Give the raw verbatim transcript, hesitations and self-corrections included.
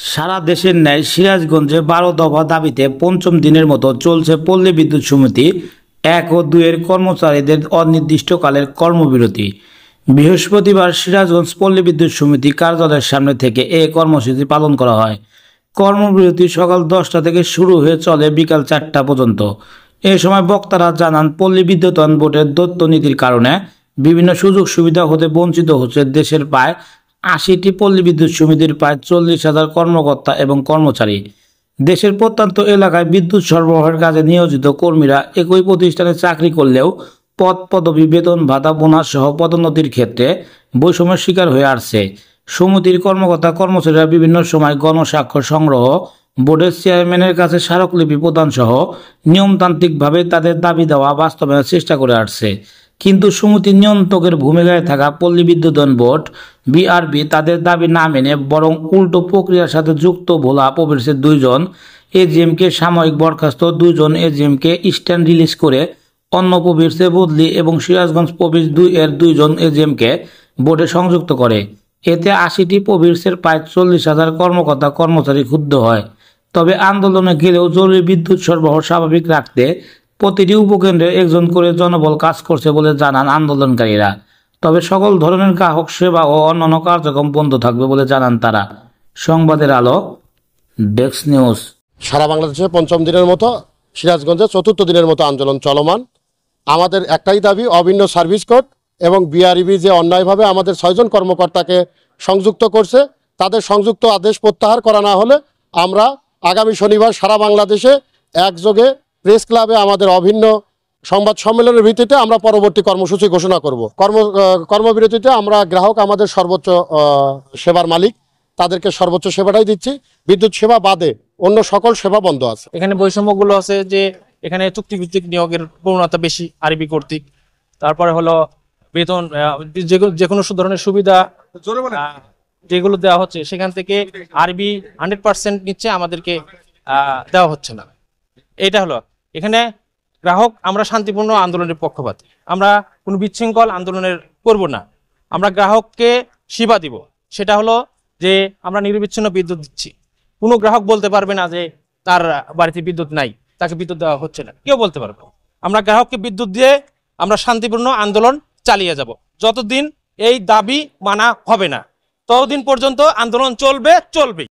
সারা দেশের ন্যায় সিরাজগঞ্জে বারো দফা দাবিতে পঞ্চম দিনের মতো চলছে পল্লী বিদ্যুৎ সমিতি এক ও দুইয়ের কর্মচারীদের অনির্দিষ্টকালের কর্মবিরতি। বৃহস্পতিবার সিরাজগঞ্জ পল্লী বিদ্যুৎ সমিতি কার্যালয়ের সামনে থেকে এ কর্মসূচি পালন করা হয়। কর্মবিরতি সকাল দশটা থেকে শুরু হয়ে চলে বিকাল চারটা পর্যন্ত। এ সময় বক্তারা জানান, পল্লী বিদ্যুতায়ন বোর্ডের দত্ত নীতির কারণে বিভিন্ন সুযোগ সুবিধা হতে বঞ্চিত হচ্ছে দেশের প্রায় আশিটি পল্লী বিদ্যুৎ সমিতির প্রায় চল্লিশ হাজার কর্মকর্তা এবং কর্মচারী। দেশের প্রত্যন্ত এলাকায় বিদ্যুৎ সরবরাহের কাজে নিয়োজিত কর্মীরা একই প্রতিষ্ঠানে চাকরি করলেও পদ পদবি, বেতন ভাতা, বোনাস সহ পদোন্নতির ক্ষেত্রে বৈষম্যের শিকার হয়ে আসছে। সমিতির কর্মকর্তা কর্মচারীরা বিভিন্ন সময় গণস্বাক্ষর সংগ্রহ, বোর্ডের চেয়ারম্যানের কাছে স্মারকলিপি প্রদান সহ নিয়মতান্ত্রিকভাবে তাদের দাবি দেওয়া বাস্তবায়নের চেষ্টা করে আসছে। কিন্তু সমিতি নিয়ন্ত্রকের ভূমিকায় থাকা পল্লী বিদ্যুতায়ন বোর্ড বিআরবি তাদের দাবি না মেনে বরং উল্টো প্রক্রিয়ার সাথে যুক্ত ভোলা প্রভিন্সের দুইজন এজিএমকে সাময়িক বরখাস্ত, দুইজন এজিএমকে স্ট্যান্ড রিলিজ করে অন্য প্রভিন্সে বদলি এবং সিরাজগঞ্জ প্রভিন্স দুই এর দুইজন এজিএমকে বোর্ডে সংযুক্ত করে। এতে আশিটি প্রভিন্সের প্রায় চল্লিশ হাজার কর্মকর্তা কর্মচারী ক্ষুব্ধ হয়। তবে আন্দোলনে গেলেও জরুরি বিদ্যুৎ সরবরাহ স্বাভাবিক রাখতে প্রতিটি উপকেন্দ্রে একজন করে জনবল কাজ করছে বলে জানান আন্দোলনকারীরা। তবে সকল ধরনের গ্রাহক সেবা ও অন্যান্য কার্যক্রম বন্ধ থাকবে বলে জানান তারা। সংবাদের আলো, ডেস্ক নিউজ। সারা বাংলাদেশে পঞ্চম দিনের মতো সিরাজগঞ্জে চতুর্থ দিনের মতো আন্দোলন চলমান। আমাদের একটাই দাবি, অভিন্ন সার্ভিস কোড এবং বিআরবি যে অন্যায়ভাবে আমাদের ছয়জন কর্মকর্তাকে সংযুক্ত করছে, তাদের সংযুক্ত আদেশ প্রত্যাহার করা না হলে আমরা আগামী শনিবার সারা বাংলাদেশে একযোগে প্রেস ক্লাবে আমাদের অভিন্ন সংবাদ সম্মেলনের ভিত্তিতে আমরা পরবর্তী কর্মসূচি ঘোষণা করব। কর্ম কর্মবিরতিতে আমরা গ্রাহক আমাদের সর্বোচ্চ সেবার মালিক, তাদেরকে সর্বোচ্চ সেবাটাই দিচ্ছি। বিদ্যুৎ সেবা বাদে অন্য সকল সেবা বন্ধ আছে। এখানে বৈষম্যগুলো আছে যে এখানে চুক্তিভিত্তিক নিয়োগের প্রবণতা বেশি আরবি কর্তৃক। তারপরে হলো বেতন, যে কোনো ধরনের সুবিধা যেগুলো দেওয়া হচ্ছে সেখান থেকে আরবি হান্ড্রেড পার্সেন্ট নিচ্ছে, আমাদেরকে দেওয়া হচ্ছে না। এটা হলো এখানে গ্রাহক, আমরা শান্তিপূর্ণ আন্দোলনের পক্ষপাতী, আমরা কোনো বিশৃঙ্খল আন্দোলনের করব না। আমরা গ্রাহককে সেবা দিব, সেটা হলো যে আমরা নিরবিচ্ছিন্ন বিদ্যুৎ দিচ্ছি। কোনো গ্রাহক বলতে পারবে না যে তার বাড়িতে বিদ্যুৎ নাই, তাকে বিদ্যুৎ দেওয়া হচ্ছে না, কেউ বলতে পারবে। আমরা গ্রাহককে বিদ্যুৎ দিয়ে আমরা শান্তিপূর্ণ আন্দোলন চালিয়ে যাব। যতদিন এই দাবি মানা হবে না ততদিন পর্যন্ত আন্দোলন চলবে চলবে।